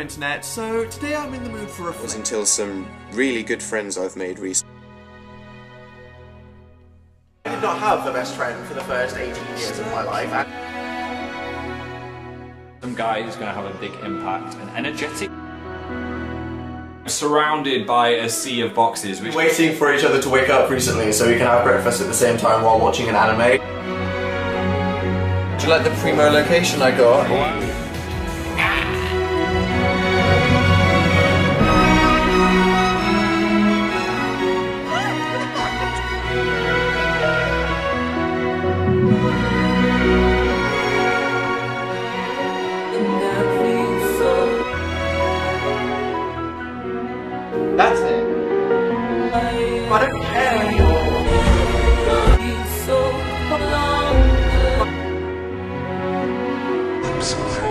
internet, so today I'm in the mood for a flick. Until some really good friends I've made recently. I did not have the best friend for the first 18 years of my life. Some guy who's going to have a big impact and energetic. Surrounded by a sea of boxes. Waiting for each other to wake up recently so we can have breakfast at the same time while watching an anime. Do you like the primo location I got? That's it. I don't care anymore. I'm sorry.